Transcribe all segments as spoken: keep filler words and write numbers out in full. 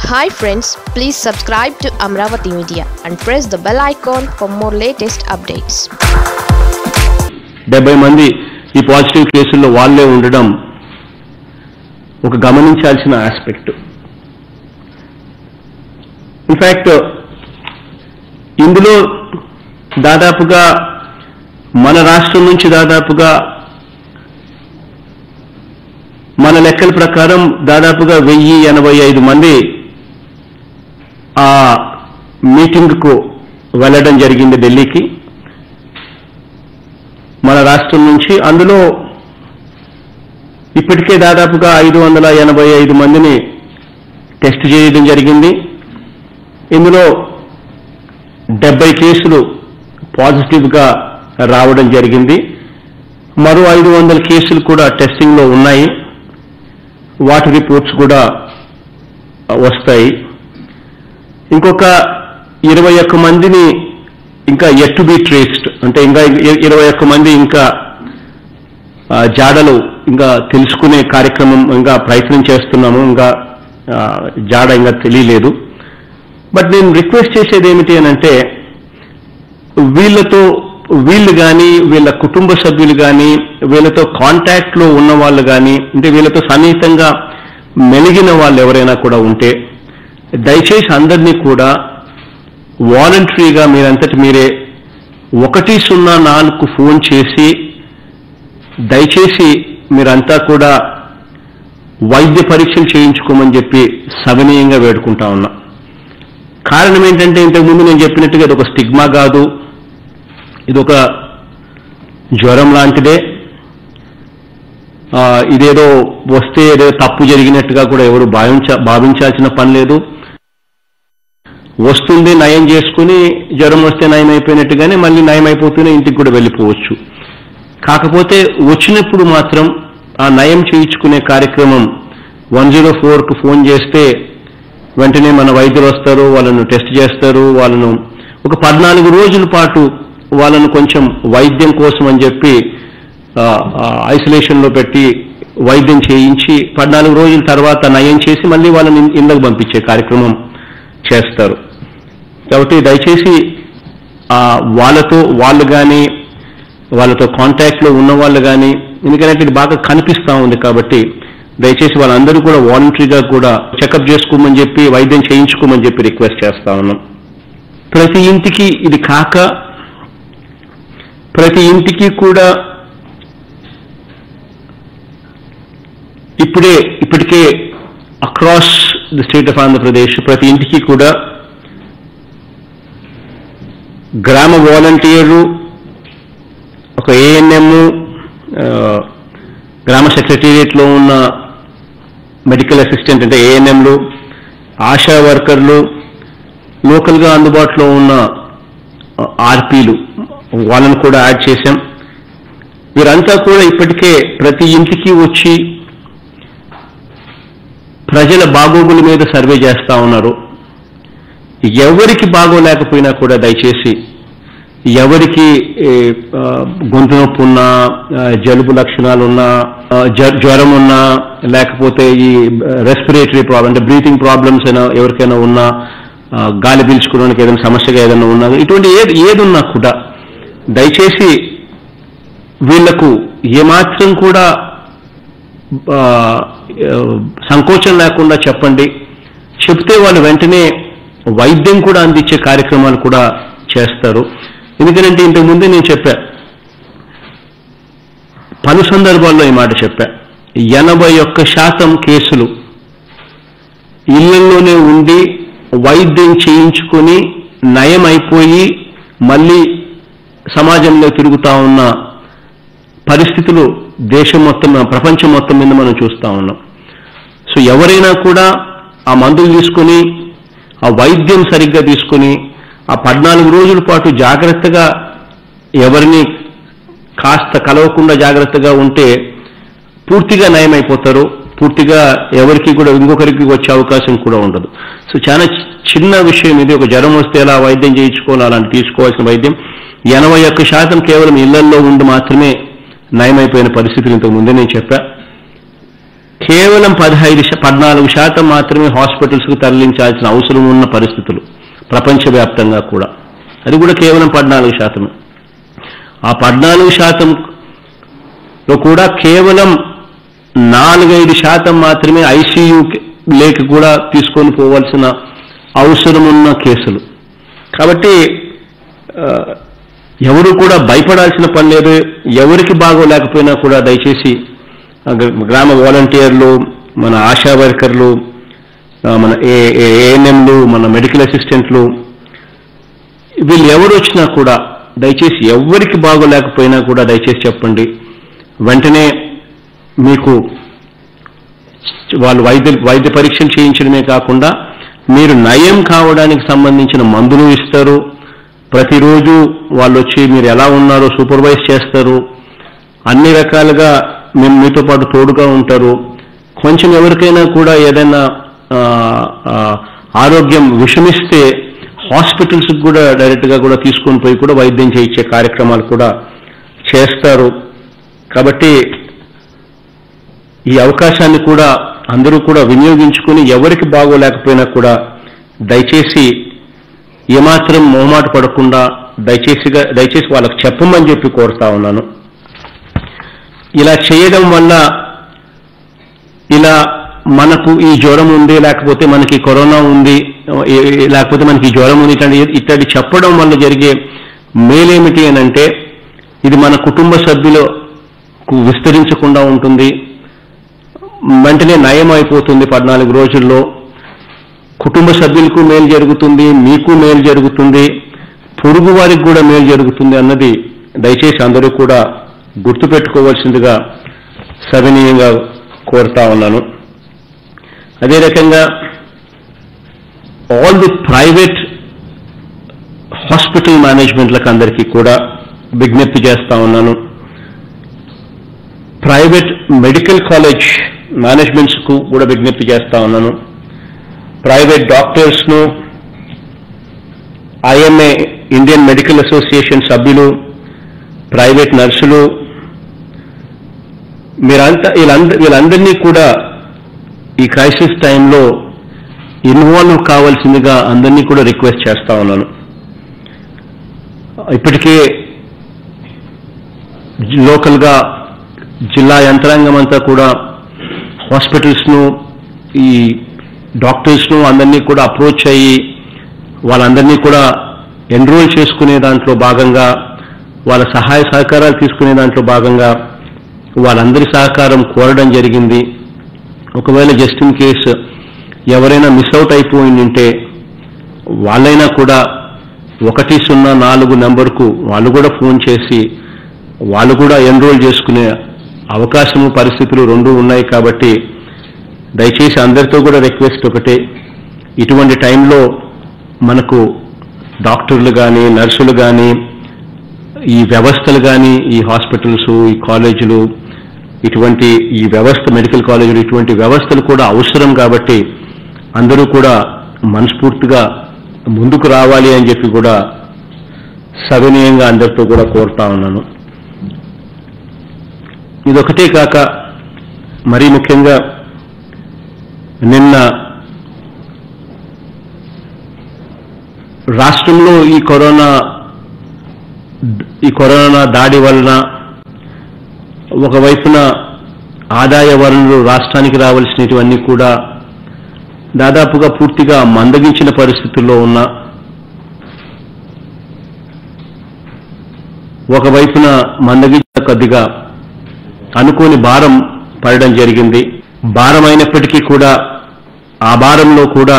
Hi friends, please subscribe to Amravati Media and press the bell icon for more latest updates. డెబ్బై మంది ఈ positive కేసుల్లో వాళ్ళే ఉండడం ఒక గమనించాల్సిన ఆస్పెక్ట్. ఇన్ఫ్యాక్ట్ ఇందులో దాదాపుగా మన రాష్ట్రం నుంచి దాదాపుగా మన లెక్కల ప్రకారం దాదాపుగా వెయ్యి ఎనభై ఐదు మంది ఆ మీటింగ్కు వెళ్ళడం జరిగింది ఢిల్లీకి మన రాష్ట్రం నుంచి. అందులో ఇప్పటికే దాదాపుగా ఐదు వందల ఎనభై ఐదు మందిని టెస్ట్ చేయడం జరిగింది. ఇందులో డెబ్బై కేసులు పాజిటివ్గా రావడం జరిగింది. మరో ఐదు వందల కేసులు కూడా టెస్టింగ్లో ఉన్నాయి. వాటి రిపోర్ట్స్ కూడా వస్తాయి. ఇంకొక ఇరవై ఒక్క మందిని ఇంకా ఎట్ టు బి ట్రేస్డ్, అంటే ఇంకా ఇరవై ఒక్క మంది ఇంకా జాడలు ఇంకా తెలుసుకునే కార్యక్రమం ఇంకా ప్రయత్నం చేస్తున్నాము. ఇంకా జాడ ఇంకా తెలియలేదు. బట్ నేను రిక్వెస్ట్ చేసేది ఏమిటి అని అంటే, వీళ్ళతో వీళ్ళు కానీ వీళ్ళ కుటుంబ సభ్యులు కానీ వీళ్ళతో కాంటాక్ట్లో ఉన్న వాళ్ళు కానీ, అంటే వీళ్ళతో సన్నిహితంగా మెలిగిన వాళ్ళు ఎవరైనా కూడా ఉంటే దయచేసి అందరినీ కూడా వాలంటరీగా మీరంతటి మీరే ఒకటి సున్నా నాలుగు ఫోన్ చేసి దయచేసి మీరంతా కూడా వైద్య పరీక్షలు చేయించుకోమని చెప్పి సవినీయంగా వేడుకుంటా ఉన్నా. కారణం ఏంటంటే, ఇంతకుముందు నేను చెప్పినట్టుగా ఇది ఒక స్టిగ్మా కాదు, ఇది ఒక జ్వరం లాంటిదే. ఇదేదో వస్తే ఏదో తప్పు జరిగినట్టుగా కూడా ఎవరు భావించ భావించాల్సిన పని లేదు. వస్తుంది, నయం చేసుకుని జ్వరం వస్తే నయం అయిపోయినట్టుగానే మళ్ళీ నయం అయిపోతూనే ఇంటికి కూడా వెళ్ళిపోవచ్చు. కాకపోతే వచ్చినప్పుడు మాత్రం ఆ నయం చేయించుకునే కార్యక్రమం వన్ జీరో ఫోర్కు ఫోన్ చేస్తే వెంటనే మన వైద్యులు వస్తారు, వాళ్ళను టెస్ట్ చేస్తారు. వాళ్ళను ఒక పద్నాలుగు రోజుల పాటు వాళ్ళను కొంచెం వైద్యం కోసం అని చెప్పి ఐసోలేషన్లో పెట్టి వైద్యం చేయించి పద్నాలుగు రోజుల తర్వాత నయం చేసి మళ్ళీ వాళ్ళని ఇళ్ళకు పంపించే కార్యక్రమం చేస్తారు. కాబట్టి దయచేసి వాళ్ళతో వాళ్ళు కానీ వాళ్ళతో కాంటాక్ట్లో ఉన్న వాళ్ళు కానీ, ఎందుకంటే ఇది బాగా కనిపిస్తూ ఉంది కాబట్టి దయచేసి వాళ్ళందరూ కూడా వాలంటరీగా కూడా చెకప్ చేసుకోమని చెప్పి వైద్యం చేయించుకోమని చెప్పి రిక్వెస్ట్ చేస్తా ఉన్నాం. ప్రతి ఇంటికి ఇది కాక ప్రతి ఇంటికి కూడా ఇప్పుడే ఇప్పటికే across the state of Andhra Pradesh ప్రతి ఇంటికి కూడా గ్రామ వాలంటీర్లు, ఒక ఏఎన్ఎం, గ్రామ సెక్రటేరియట్లో ఉన్న మెడికల్ అసిస్టెంట్ అంటే ఏఎన్ఎంలు, ఆశా వర్కర్లు, లోకల్గా అందుబాటులో ఉన్న ఆర్పీలు వాళ్ళను కూడా యాడ్ చేశాం. వీరంతా కూడా ఇప్పటికే ప్రతి ఇంటికి వచ్చి ప్రజల బాగోగుల మీద సర్వే చేస్తూ ఉన్నారు. ఎవరికి బాగోలేకపోయినా కూడా దయచేసి ఎవరికి గొంతు నొప్పి ఉన్నా, జలుబు లక్షణాలు ఉన్నా, జ్వరం ఉన్నా, లేకపోతే ఈ రెస్పిరేటరీ ప్రాబ్లం అంటే బ్రీతింగ్ ప్రాబ్లమ్స్ అయినా ఎవరికైనా ఉన్నా, గాలి పీల్చుకోవడానికి ఏదైనా సమస్యగా ఏదైనా ఉన్నా, ఇటువంటి ఏది ఏది ఉన్నా కూడా దయచేసి వీళ్లకు ఏమాత్రం కూడా సంకోచం లేకుండా చెప్పండి. చెప్తే వాళ్ళు వెంటనే వైద్యం కూడా అందించే కార్యక్రమాలు కూడా చేస్తారు. ఎందుకంటే ఇంతకుముందే నేను చెప్పా, పలు సందర్భాల్లో ఈ మాట చెప్పా, ఎనభై ఒక్క శాతం కేసులు ఇళ్లలోనే ఉండి వైద్యం చేయించుకొని నయం అయిపోయి మళ్ళీ సమాజంలో తిరుగుతా ఉన్న పరిస్థితులు దేశం మొత్తం ప్రపంచం మొత్తం మీద మనం చూస్తూ ఉన్నాం. సో ఎవరైనా కూడా ఆ మందులు తీసుకొని ఆ వైద్యం సరిగ్గా తీసుకొని ఆ పద్నాలుగు రోజుల పాటు జాగ్రత్తగా ఎవరిని కాస్త కలవకుండా జాగ్రత్తగా ఉంటే పూర్తిగా నయమైపోతారు. పూర్తిగా ఎవరికి కూడా ఇంకొకరికి వచ్చే అవకాశం కూడా ఉండదు. సో చాలా చిన్న విషయం ఇది. ఒక జ్వరం వస్తే ఎలా వైద్యం చేయించుకోవాలి, అలాంటి తీసుకోవాల్సిన వైద్యం ఎనభై ఒక్క శాతం కేవలం ఇళ్లల్లో ఉండి మాత్రమే నయమైపోయిన పరిస్థితులు ఇంతకు ముందే నేను చెప్పా. కేవలం పదహైదు పద్నాలుగు శాతం మాత్రమే హాస్పిటల్స్కు తరలించాల్సిన అవసరం ఉన్న పరిస్థితులు ప్రపంచవ్యాప్తంగా కూడా. అది కూడా కేవలం పద్నాలుగు శాతమే. ఆ పద్నాలుగు శాతంలో కూడా కేవలం నాలుగైదు శాతం మాత్రమే ఐసీయూ లేక కూడా తీసుకొని పోవాల్సిన అవసరం ఉన్న కేసులు. కాబట్టి ఎవరు కూడా భయపడాల్సిన పని లేదు. ఎవరికి బాగోలేకపోయినా కూడా దయచేసి గ్రామ వాలంటీర్లు, మన ఆశా వర్కర్లు, మన ఏఎన్ఎంలు, మన మెడికల్ అసిస్టెంట్లు, వీళ్ళు ఎవరు వచ్చినా కూడా దయచేసి ఎవరికి బాగోలేకపోయినా కూడా దయచేసి చెప్పండి. వెంటనే మీకు వాళ్ళు వైద్య వైద్య పరీక్షలు చేయించడమే కాకుండా మీరు నయం కావడానికి సంబంధించిన మందులు ఇస్తారు. ప్రతిరోజు వాళ్ళు వచ్చి మీరు ఎలా ఉన్నారో సూపర్వైజ్ చేస్తారు. అన్ని రకాలుగా మేము మీతో పాటు తోడుగా ఉంటారు. కొంచెం ఎవరికైనా కూడా ఏదైనా ఆరోగ్యం విషమిస్తే హాస్పిటల్స్కి కూడా డైరెక్ట్గా కూడా తీసుకొని పోయి కూడా వైద్యం చేయించే కార్యక్రమాలు కూడా చేస్తారు. కాబట్టి ఈ అవకాశాన్ని కూడా అందరూ కూడా వినియోగించుకుని ఎవరికి బాగోలేకపోయినా కూడా దయచేసి ఏమాత్రం మొహమాట పడకుండా దయచేసిగా దయచేసి వాళ్ళకి చెప్పమని చెప్పి కోరుతా ఉన్నాను. ఇలా చేయడం వల్ల ఇలా మనకు ఈ జ్వరం ఉంది, లేకపోతే మనకి కరోనా ఉంది, లేకపోతే మనకి జ్వరం ఉంది ఇట్లాంటి ఇట్లాంటి చెప్పడం వల్ల జరిగే మేలేమిటి అని అంటే ఇది మన కుటుంబ సభ్యులకు విస్తరించకుండా ఉంటుంది. వెంటనే నయం అయిపోతుంది. పద్నాలుగు రోజుల్లో కుటుంబ సభ్యులకు మేలు జరుగుతుంది, మీకు మేలు జరుగుతుంది, పొరుగు వారికి కూడా మేలు జరుగుతుంది అన్నది దయచేసి అందరూ కూడా గుర్తుపెట్టుకోవాల్సిందిగా సవినీయంగా కోరుతా ఉన్నాను. అదే రకంగా ఆల్ ది ప్రైవేట్ హాస్పిటల్ మేనేజ్మెంట్లకు అందరికీ కూడా విజ్ఞప్తి చేస్తా ఉన్నాను. ప్రైవేట్ మెడికల్ కాలేజ్ మేనేజ్మెంట్స్కు కూడా విజ్ఞప్తి చేస్తా ఉన్నాను. ప్రైవేట్ డాక్టర్స్ను, ఐఎంఏ ఇండియన్ మెడికల్ అసోసియేషన్ సభ్యులు, ప్రైవేట్ నర్సులు, మీరంతా వీళ్ళందరూ వీళ్ళందరినీ కూడా ఈ క్రైసిస్ టైంలో ఇన్వాల్వ్ కావాల్సిందిగా అందరినీ కూడా రిక్వెస్ట్ చేస్తా ఉన్నాను. ఇప్పటికే లోకల్గా జిల్లా యంత్రాంగం అంతా కూడా హాస్పిటల్స్ను, ఈ డాక్టర్స్ను అందరినీ కూడా అప్రోచ్ అయ్యి వాళ్ళందరినీ కూడా ఎన్రోల్ చేసుకునే దాంట్లో భాగంగా, వాళ్ళ సహాయ సహకారాలు తీసుకునే దాంట్లో భాగంగా వాళ్ళందరి సహకారం కోరడం జరిగింది. ఒకవేళ జస్ట్ ఇన్ కేస్ ఎవరైనా మిస్ అవుట్ అయిపోయిందంటే వాళ్ళైనా కూడా ఒకటి సున్నా నాలుగు నెంబర్కు వాళ్ళు కూడా ఫోన్ చేసి వాళ్ళు కూడా ఎన్రోల్ చేసుకునే అవకాశము పరిస్థితులు రెండు ఉన్నాయి. కాబట్టి దయచేసి అందరితో కూడా రిక్వెస్ట్ ఒకటే, ఇటువంటి టైంలో మనకు డాక్టర్లు కానీ నర్సులు కానీ ఈ వ్యవస్థలు కానీ ఈ హాస్పిటల్స్, ఈ కాలేజీలు, ఇటువంటి ఈ వ్యవస్థ మెడికల్ కాలేజీలు ఇటువంటి వ్యవస్థలు కూడా అవసరం. కాబట్టి అందరూ కూడా మనస్ఫూర్తిగా ముందుకు రావాలి అని చెప్పి కూడా సవినీయంగా అందరితో కూడా కోరుతా ఉన్నాను. ఇదొకటే కాక మరీ ముఖ్యంగా నిన్న రాష్ట్రంలో ఈ కరోనా ఈ కరోనా దాడి వలన ఒకవైపున ఆదాయ వనరులు రాష్ట్రానికి రావాల్సినటువన్నీ కూడా దాదాపుగా పూర్తిగా మందగించిన పరిస్థితుల్లో ఉన్న, ఒకవైపున మందగించిన కొద్దిగా అనుకోని భారం పడడం జరిగింది. భారం అయినప్పటికీ కూడా ఆ భారంలో కూడా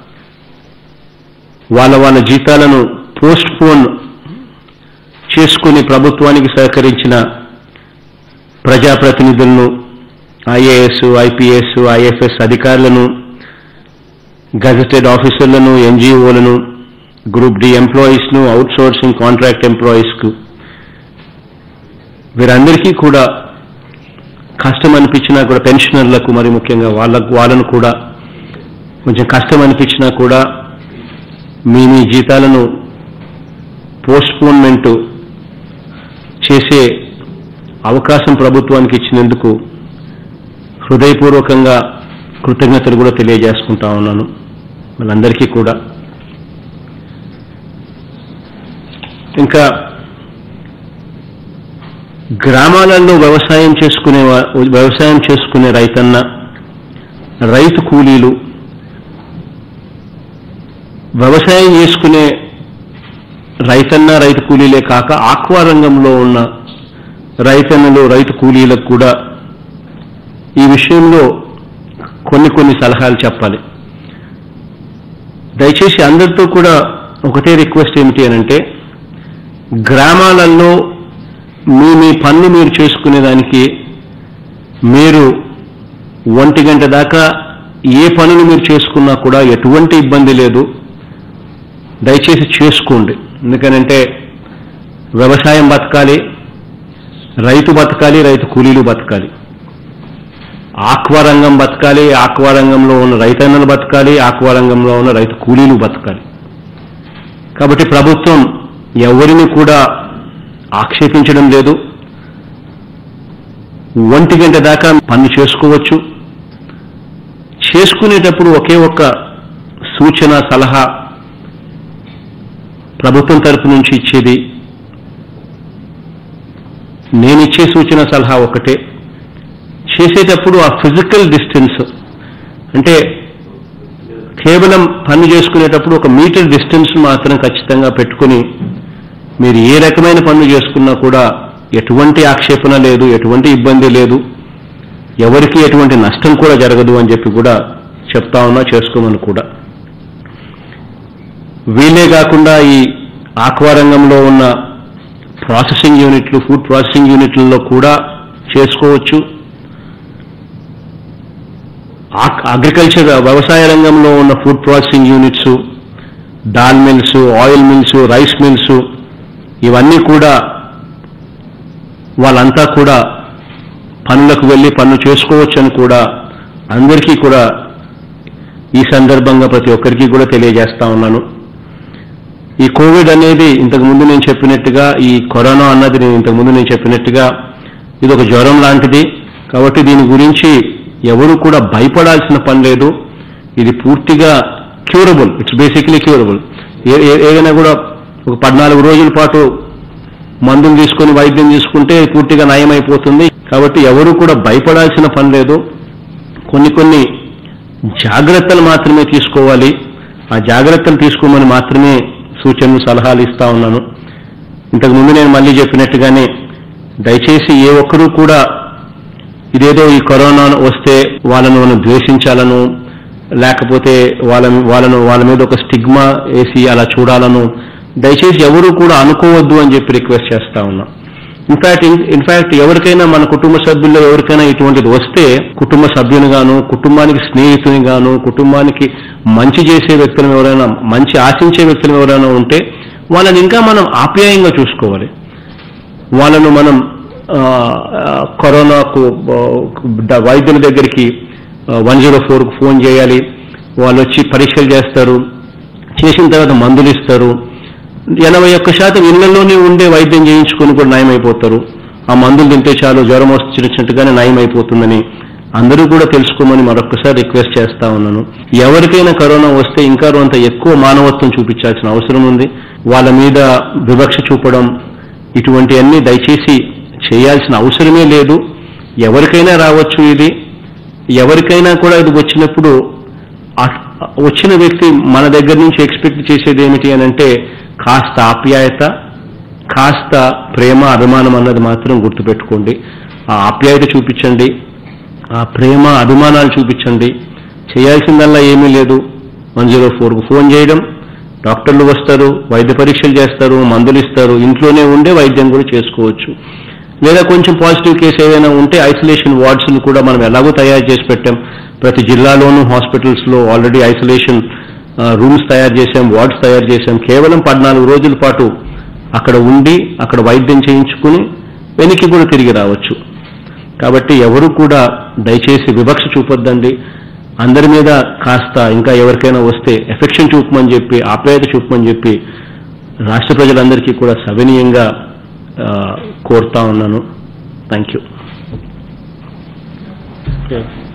వాళ్ళ వాళ్ళ జీతాలను పోస్ట్ పోన్ చేసుకుని ప్రభుత్వానికి సహకరించిన ప్రజాప్రతినిధులను, ఐఏఎస్, ఐపీఎస్, ఐఎఫ్ఎస్ అధికారులను, గజెటెడ్ ఆఫీసర్లను, ఎన్జీఓలను, గ్రూప్ డి ఎంప్లాయీస్ను, అవుట్సోర్సింగ్ కాంట్రాక్ట్ ఎంప్లాయీస్కు వీరందరికీ కూడా కష్టం అనిపించినా కూడా, పెన్షనర్లకు మరి ముఖ్యంగా వాళ్ళకు వాళ్ళను కూడా కొంచెం కష్టం అనిపించినా కూడా మీ మీ జీతాలను పోస్ట్పోన్మెంట్ చేసే అవకాశం ప్రభుత్వానికి ఇచ్చినందుకు హృదయపూర్వకంగా కృతజ్ఞతలు కూడా తెలియజేసుకుంటా ఉన్నాను వాళ్ళందరికీ కూడా. ఇంకా గ్రామాలలో వ్యవసాయం చేసుకునే వ్యవసాయం చేసుకునే రైతన్న, రైతు కూలీలు, వ్యవసాయం చేసుకునే రైతన్న రైతు కూలీలే కాక ఆక్వా రంగంలో ఉన్న రైతన్నలు రైతు కూలీలకు కూడా ఈ విషయంలో కొన్ని కొన్ని సలహాలు చెప్పాలి. దయచేసి అందరితో కూడా ఒకటే రిక్వెస్ట్ ఏమిటి అనంటే, గ్రామాలలో మీ మీ పనులు మీరు చేసుకునేదానికి మీరు ఒంటి గంట దాకా ఏ పనులు మీరు చేసుకున్నా కూడా ఎటువంటి ఇబ్బంది లేదు. దయచేసి చేసుకోండి. ఎందుకనంటే వ్యవసాయం బతకాలి, రైతు బతకాలి, రైతు కూలీలు బతకాలి, ఆక్వా రంగం బతకాలి, ఆక్వా రంగంలో ఉన్న రైతన్నలు బతకాలి, ఆక్వా రంగంలో ఉన్న రైతు కూలీలు బతకాలి. కాబట్టి ప్రభుత్వం ఎవరిని కూడా ఆక్షేపించడం లేదు. ఒంటి గంట దాకా పని చేసుకోవచ్చు. చేసుకునేటప్పుడు ఒకే ఒక్క సూచన సలహా ప్రభుత్వం తరపు నుంచి ఇచ్చేది, నేనిచ్చే సూచన సలహా ఒకటే, చేసేటప్పుడు ఆ ఫిజికల్ డిస్టెన్స్ అంటే కేవలం పని చేసుకునేటప్పుడు ఒక మీటర్ డిస్టెన్స్ మాత్రం ఖచ్చితంగా పెట్టుకుని మీరు ఏ రకమైన పనులు చేసుకున్నా కూడా ఎటువంటి ఆక్షేపణ లేదు, ఎటువంటి ఇబ్బంది లేదు, ఎవరికి ఎటువంటి నష్టం కూడా జరగదు అని చెప్పి కూడా చెప్తా ఉన్నా. చేసుకోమని కూడా. వీలే కాకుండా ఈ ఆక్వా రంగంలో ఉన్న ప్రాసెసింగ్ యూనిట్లు, ఫుడ్ ప్రాసెసింగ్ యూనిట్లలో కూడా చేసుకోవచ్చు. అగ్రికల్చర్ వ్యవసాయ రంగంలో ఉన్న food processing units, dal mills, oil mills, rice mills, ఇవన్నీ కూడా వాళ్ళంతా కూడా పనులకు వెళ్ళి పనులు చేసుకోవచ్చు అని కూడా అందరికీ కూడా ఈ సందర్భంగా ప్రతి ఒక్కరికి కూడా తెలియజేస్తా ఉన్నాను. ఈ కోవిడ్ అనేది ఇంతకుముందు నేను చెప్పినట్టుగా, ఈ కరోనా అన్నది నేను ఇంతకుముందు నేను చెప్పినట్టుగా ఇది ఒక జ్వరం లాంటిది. కాబట్టి దీని గురించి ఎవరు కూడా భయపడాల్సిన పని లేదు. ఇది పూర్తిగా క్యూరబుల్, ఇట్స్ బేసిక్లీ క్యూరబుల్. ఏదైనా కూడా ఒక పద్నాలుగు రోజుల పాటు మందులు తీసుకొని వైద్యం తీసుకుంటే పూర్తిగా నయం అయిపోతుంది. కాబట్టి ఎవరు కూడా భయపడాల్సిన పని లేదు. కొన్ని కొన్ని జాగ్రత్తలు మాత్రమే తీసుకోవాలి. ఆ జాగ్రత్తలు తీసుకోమని మాత్రమే సూచనలు సలహాలు ఇస్తా ఉన్నాను. ఇంతకుముందు నేను మళ్ళీ చెప్పినట్టుగానే దయచేసి ఏ ఒక్కరూ కూడా ఇదేదో ఈ కరోనా వస్తే వాళ్ళను మనం ద్వేషించాలను, లేకపోతే వాళ్ళ వాళ్ళను వాళ్ళ మీద ఒక స్టిగ్మా వేసి అలా చూడాలను దయచేసి ఎవరూ కూడా అనుకోవద్దు అని చెప్పి రిక్వెస్ట్ చేస్తా ఉన్నా. ఇన్ఫాక్ట్ ఇన్ఫాక్ట్ ఎవరికైనా మన కుటుంబ సభ్యుల్లో ఎవరికైనా ఇటువంటిది వస్తే కుటుంబ సభ్యుని గాను, కుటుంబానికి స్నేహితుని గాను, కుటుంబానికి మంచి చేసే వ్యక్తులను ఎవరైనా, మంచి ఆశించే వ్యక్తులు ఎవరైనా ఉంటే వాళ్ళని ఇంకా మనం ఆప్యాయంగా చూసుకోవాలి. వాళ్ళను మనం కరోనాకు వైద్యుల దగ్గరికి వన్ జీరో ఫోర్కు ఫోన్ చేయాలి. వాళ్ళు వచ్చి పరీక్షలు చేస్తారు, చేసిన తర్వాత మందులు ఇస్తారు. ఎనభై ఒక్క శాతం ఇళ్లలోనే ఉండే వైద్యం చేయించుకొని కూడా నయమైపోతారు. ఆ మందులు తింటే చాలు జ్వరం వచ్చినట్టుగానే నయమైపోతుందని అందరూ కూడా తెలుసుకోమని మరొకసారి రిక్వెస్ట్ చేస్తా ఉన్నాను. ఎవరికైనా కరోనా వస్తే ఇంకా కొంత ఎక్కువ మానవత్వం చూపించాల్సిన అవసరం ఉంది. వాళ్ళ మీద వివక్ష చూపడం ఇటువంటివన్నీ దయచేసి చేయాల్సిన అవసరమే లేదు. ఎవరికైనా రావచ్చు ఇది. ఎవరికైనా కూడా ఇది వచ్చినప్పుడు వచ్చిన వ్యక్తి మన దగ్గర నుంచి ఎక్స్పెక్ట్ చేసేది ఏమిటి అని అంటే కాస్త ఆప్యాయత, కాస్త ప్రేమ, అభిమానం అన్నది మాత్రం గుర్తుపెట్టుకోండి. ఆ ఆప్యాయత చూపించండి, ఆ ప్రేమ అభిమానాలు చూపించండి. చేయాల్సిందల్లా ఏమీ లేదు. వన్ జీరో ఫోర్కు ఫోన్ చేయడం, డాక్టర్లు వస్తారు, వైద్య పరీక్షలు చేస్తారు, మందులు ఇస్తారు. ఇంట్లోనే ఉండే వైద్యం కూడా చేసుకోవచ్చు. లేదా కొంచెం పాజిటివ్ కేసు ఏదైనా ఉంటే ఐసోలేషన్ వార్డ్స్ను కూడా మనం ఎలాగో తయారు చేసి పెట్టాం. ప్రతి జిల్లాలోనూ హాస్పిటల్స్లో ఆల్రెడీ ఐసోలేషన్ రూమ్స్ తయారు చేశాం, వార్డ్స్ తయారు చేశాం. కేవలం పద్నాలుగు రోజుల పాటు అక్కడ ఉండి అక్కడ వైద్యం చేయించుకుని వెనక్కి కూడా తిరిగి రావచ్చు. కాబట్టి ఎవరు కూడా దయచేసి వివక్ష చూపొద్దండి. అందరి మీద కాస్త ఇంకా ఎవరికైనా వస్తే ఎఫెక్షన్ చూపమని చెప్పి, ఆప్యాయత చూపమని చెప్పి రాష్ట్ర ప్రజలందరికీ కూడా సవినీయంగా కోరుతా ఉన్నాను. Thank you. ఓకే